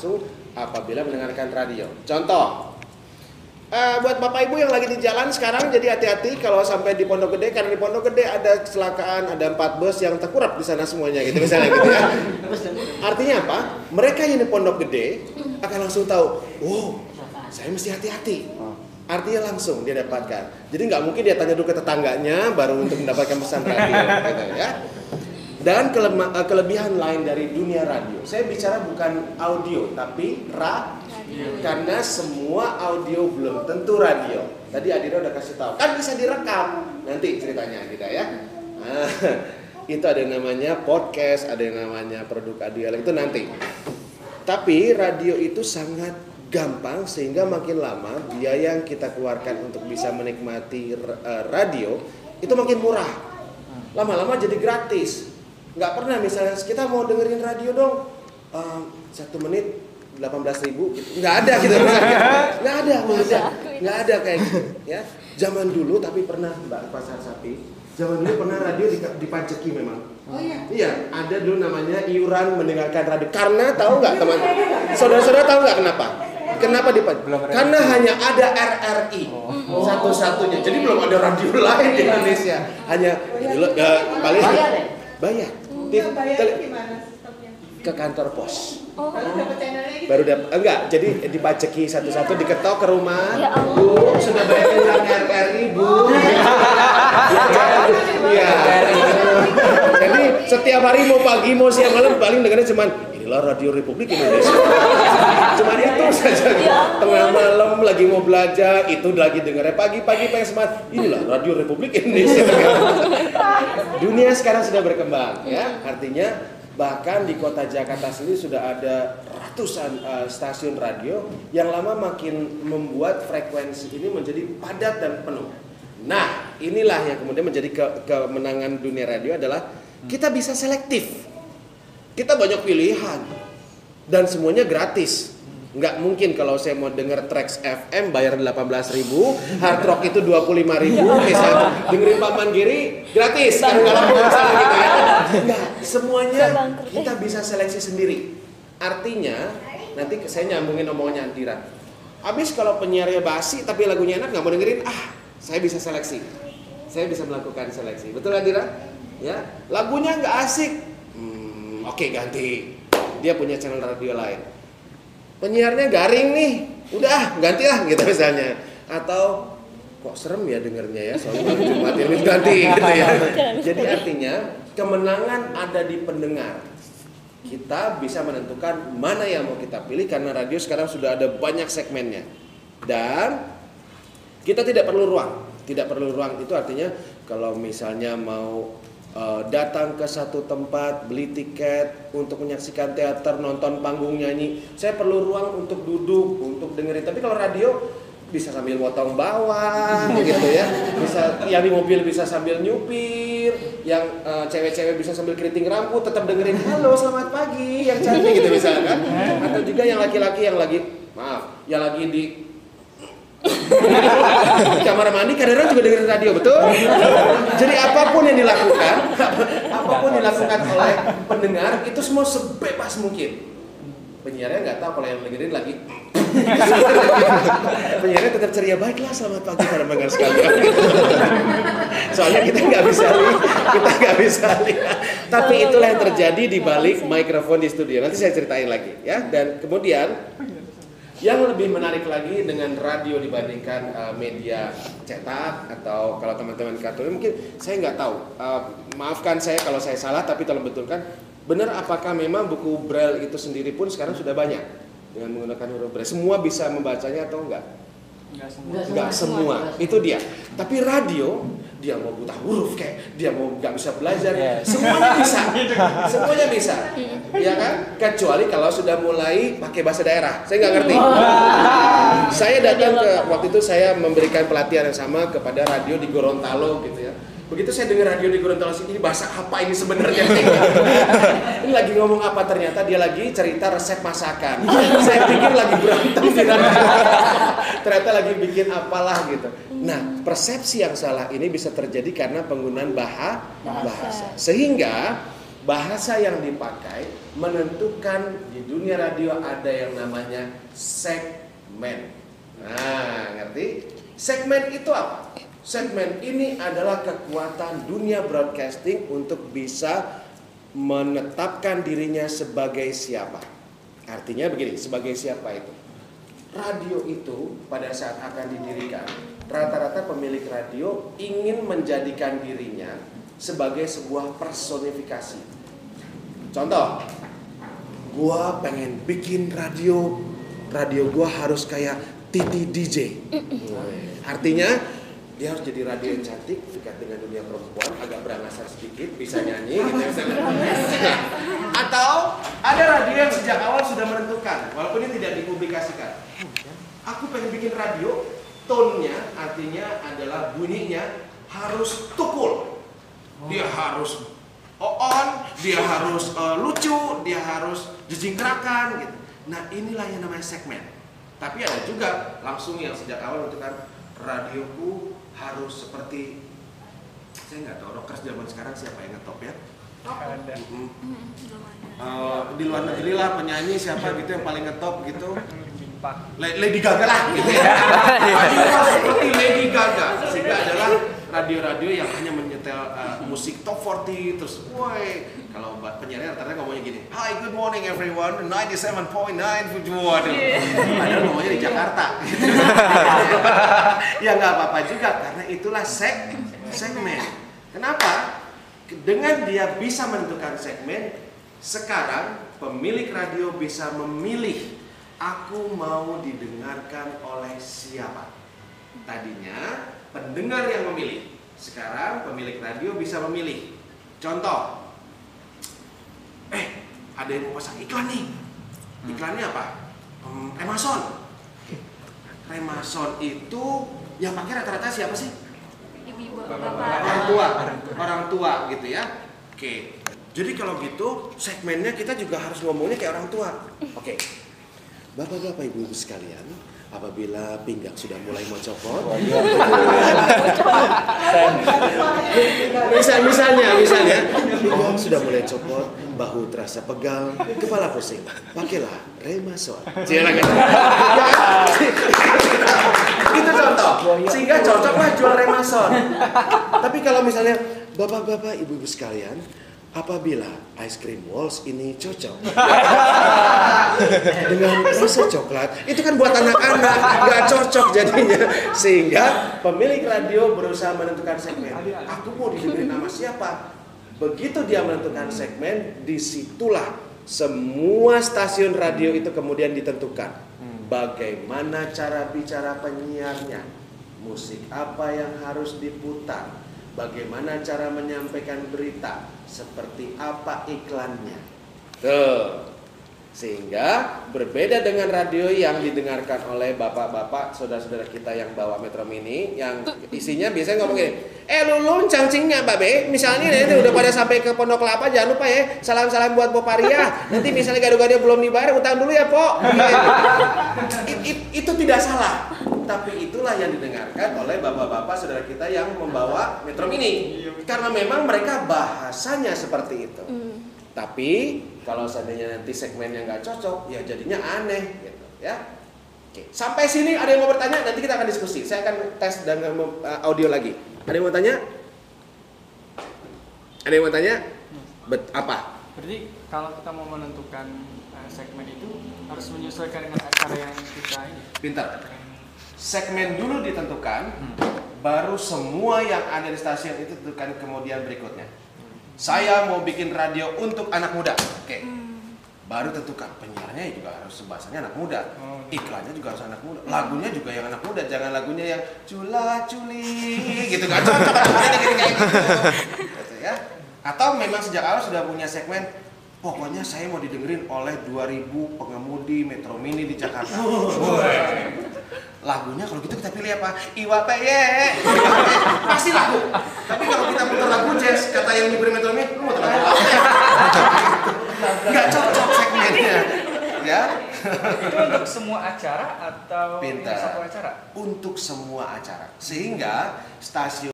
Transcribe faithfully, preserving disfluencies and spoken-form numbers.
langsung apabila mendengarkan radio. Contoh, uh, buat bapak ibu yang lagi di jalan sekarang, jadi hati-hati kalau sampai di Pondok Gede, karena di Pondok Gede ada kecelakaan, ada empat bus yang terkurap di sana semuanya gitu misalnya gitu ya. Artinya apa? Mereka yang di Pondok Gede akan langsung tahu, wow, saya mesti hati-hati. Artinya langsung dia dapatkan. Jadi nggak mungkin dia tanya dulu ke tetangganya baru untuk mendapatkan pesan radio, gitu ya. Dan kelema- kelebihan lain dari dunia radio, saya bicara bukan audio tapi radio, karena semua audio belum tentu radio. Tadi Adira udah kasih tahu, kan bisa direkam nanti ceritanya kita ya. Nah, itu ada yang namanya podcast, ada yang namanya produk audio itu nanti. Tapi radio itu sangat gampang sehingga makin lama biaya yang kita keluarkan untuk bisa menikmati radio itu makin murah. Lama-lama jadi gratis. Nggak pernah misalnya kita mau dengerin radio dong um, satu menit delapan belas ribu gitu. Nggak ada gitu. Nggak ada, nggak ada, nggak ada kayak gitu ya. Zaman dulu tapi pernah Mbak Pasar Sapi, zaman dulu pernah radio dipajaki memang. Oh iya. Iya, ada dulu namanya iuran mendengarkan radio. Karena tahu nggak teman? Saudara-saudara tahu nggak kenapa? Kenapa dipajak? Karena hanya ada R R I oh. satu-satunya. Jadi belum ada radio lain di Indonesia. Hanya uh, paling bayar. Bayar. Di, bayar gimana sistemnya? Ke kantor pos. Oh. Baru dapat channelnya gitu. Baru dapat enggak, jadi dipajaki satu-satu diketok ke rumah. Ya, Bu, sudah bayar tentang R R I, Bu. Iya. Jadi setiap hari mau pagi mau siang malam paling dengarnya cuman inilah Radio Republik Indonesia. Cuman itu saja. Tengah malam lagi mau belajar, itu lagi dengarnya pagi-pagi pengen semangat. Inilah Radio Republik Indonesia. Dunia sekarang sudah berkembang ya. Artinya bahkan di kota Jakarta sendiri sudah ada ratusan uh, stasiun radio yang lama makin membuat frekuensi ini menjadi padat dan penuh. Nah, inilah yang kemudian menjadi ke- kemenangan dunia radio adalah kita bisa selektif. Kita banyak pilihan dan semuanya gratis. Nggak mungkin kalau saya mau denger Trax F M bayar delapan belas ribu, Hard Rock itu dua puluh lima ribu, misalnya dengerin Paman Giri gratis, kan kalau misalnya gitu ya. Nggak, semuanya kita bisa seleksi sendiri. Artinya, nanti saya nyambungin omongannya Antira. Habis kalau penyiarnya basi tapi lagunya enak nggak mau dengerin, ah saya bisa seleksi. Saya bisa melakukan seleksi. Betul Antira? Ya, lagunya nggak asik. Hmm, oke okay, ganti. Dia punya channel radio lain. Penyiarnya garing nih, udah gantilah gitu misalnya. Atau kok serem ya dengernya ya, soalnya lagu Jumat yang ganti gitu ya. Jadi artinya kemenangan ada di pendengar. Kita bisa menentukan mana yang mau kita pilih karena radio sekarang sudah ada banyak segmennya. Dan kita tidak perlu ruang. Tidak perlu ruang itu artinya kalau misalnya mau Uh, datang ke satu tempat, beli tiket untuk menyaksikan teater, nonton panggung nyanyi, saya perlu ruang untuk duduk, untuk dengerin. Tapi kalau radio bisa sambil motong bawang gitu ya, bisa yang di mobil bisa sambil nyupir, yang uh, cewek-cewek bisa sambil keriting rambut, tetap dengerin halo selamat pagi yang cantik gitu misalnya kan. Atau juga yang laki-laki yang lagi maaf, yang lagi di kamar mandi kadang-kadang juga dengerin radio, betul? Jadi apapun yang dilakukan, apapun yang dilakukan oleh pendengar itu semua sebebas mungkin. Penyiarnya nggak tahu kalau yang dengerin lagi. Penyiarnya tetap ceria, baiklah selamat pagi para pendengar sekalian. Soalnya kita nggak bisa lihat, kita nggak bisa lihat. Tapi itulah yang terjadi di balik mikrofon di studio. Nanti saya ceritain lagi ya. Dan kemudian yang lebih menarik lagi dengan radio dibandingkan uh, media cetak atau kalau teman-teman kartun mungkin saya nggak tahu. Uh, maafkan saya kalau saya salah, tapi tolong betulkan. Benar apakah memang buku Braille itu sendiri pun sekarang sudah banyak dengan menggunakan huruf Braille? Semua bisa membacanya atau enggak? Enggak semua. Enggak semua. Itu dia. Tapi radio dia mau buta huruf kayak dia mau nggak bisa belajar, yeah. semuanya bisa, semuanya bisa, ya kan? Kecuali kalau sudah mulai pakai bahasa daerah, saya nggak ngerti. Oh. Saya datang ke waktu itu saya memberikan pelatihan yang sama kepada radio di Gorontalo gitu ya. Begitu saya dengar radio di Gorontalo ini bahasa apa ini sebenarnya? Ini lagi ngomong apa? Ternyata dia lagi cerita resep masakan. Saya pikir lagi berantem gitu. Ternyata lagi bikin apalah gitu. Nah, persepsi yang salah ini bisa terjadi karena penggunaan bahasa. bahasa. Sehingga bahasa yang dipakai menentukan di dunia radio ada yang namanya segmen. Nah, ngerti? Segmen itu apa? Segmen ini adalah kekuatan dunia broadcasting untuk bisa menetapkan dirinya sebagai siapa. Artinya begini, sebagai siapa itu? Radio itu pada saat akan didirikan, rata-rata pemilik radio ingin menjadikan dirinya sebagai sebuah personifikasi. Contoh, gua pengen bikin radio, radio gua harus kayak Titi D J. Artinya dia harus jadi radio yang cantik, dekat dengan dunia perempuan, agak berangasan sedikit, bisa nyanyi gitu misalnya. Atau ada radio yang sejak awal sudah menentukan, walaupun ini tidak dipublikasikan. Aku pengen bikin radio, tone-nya artinya adalah bunyinya harus tukul. Dia harus on, dia harus uh, lucu, dia harus jejingkrakan gitu. Nah, inilah yang namanya segmen. Tapi ada juga langsung yang sejak awal menentukan radioku harus seperti, saya nggak tahu rockers zaman sekarang siapa yang ngetop ya? Ada. Mm-hmm. Uh, di luar negeri lah penyanyi siapa gitu yang paling ngetop gitu. Lady Gaga lah gitu ya. Radio seperti Lady Gaga, sehingga adalah radio-radio yang hanya menyetel uh, musik top empat puluh terus, woi, kalau penyiarnya rata-rata ngomongnya gini, hi good morning everyone, ninety-seven point nine, waduh, padahal ngomongnya di Jakarta. Ya nggak apa-apa juga, karena itulah seg segmen. Kenapa? Dengan dia bisa menentukan segmen, sekarang pemilik radio bisa memilih, aku mau didengarkan oleh siapa. Tadinya pendengar yang memilih, sekarang pemilik radio bisa memilih. Contoh, eh ada yang mau pasang iklan nih. Iklannya apa? Hmm, Remason. Remason itu yang pakai rata-rata siapa sih? Ibu-ibu, Orang tua, orang tua gitu ya. Oke. Jadi kalau gitu segmennya kita juga harus ngomongnya kayak orang tua. Oke. Bapak-bapak, ibu-ibu sekalian, apabila pinggang sudah mulai mau copot, misal, misalnya, misalnya, pinggang sudah mulai copot, bahu terasa pegal, kepala pusing, pakailah Remason. Silakan. Itu contoh, sehingga cocoklah jual Remason. Tapi kalau misalnya, bapak-bapak, ibu-ibu sekalian, apabila ice cream walls ini cocok dengan rasa coklat, itu kan buat anak-anak, nggak cocok jadinya. Sehingga pemilik radio berusaha menentukan segmen. Aku mau didengerin nama siapa? Begitu dia menentukan segmen, disitulah semua stasiun radio itu kemudian ditentukan. Bagaimana cara bicara penyiarnya, musik apa yang harus diputar, bagaimana cara menyampaikan berita, seperti apa iklannya. Tuh. Sehingga berbeda dengan radio yang didengarkan oleh bapak-bapak, saudara-saudara kita yang bawa Metro Mini, yang isinya biasanya ngomong gini, eh lulun cangcingnya babe, misalnya nanti udah pada sampai ke Pondok Kelapa, jangan lupa ya, salam-salam buat Poparia, nanti misalnya gado-gado belum dibayar, utang dulu ya po. It, it, itu tidak salah, tapi itulah yang didengarkan oleh bapak-bapak saudara kita yang membawa Metro Mini, karena memang mereka bahasanya seperti itu. Tapi kalau seandainya nanti segmennya nggak cocok, ya jadinya aneh gitu ya. Oke, sampai sini ada yang mau bertanya? Nanti kita akan diskusi. Saya akan tes dan uh, audio lagi. Ada yang mau tanya? Ada yang mau tanya? Bet apa? Berarti kalau kita mau menentukan uh, segmen itu harus menyesuaikan dengan acara yang kita ini. Pintar. Segmen dulu ditentukan, hmm. baru semua yang ada di stasiun itu tentukan kemudian berikutnya. Saya mau bikin radio untuk anak muda, oke. Okay. Baru tentukan penyiarnya juga harus bahasanya anak muda, iklannya juga harus anak muda, lagunya juga yang anak muda, jangan lagunya yang cula culi gitu, gak cocok kayak gitu, gitu ya. Atau memang sejak awal sudah punya segmen, pokoknya saya mau didengerin oleh dua ribu pengemudi Metro Mini di Jakarta. Lagunya kalau gitu kita pilih apa? Iwa peye, pasti lagu. Tapi kalau kita putar lagu jazz, kata yang nyupirin Metro Mini, lu mau lagu apa? Nggak cocok segmennya, ya. Itu untuk semua acara atau Pintar. satu acara? Untuk semua acara, sehingga stasiun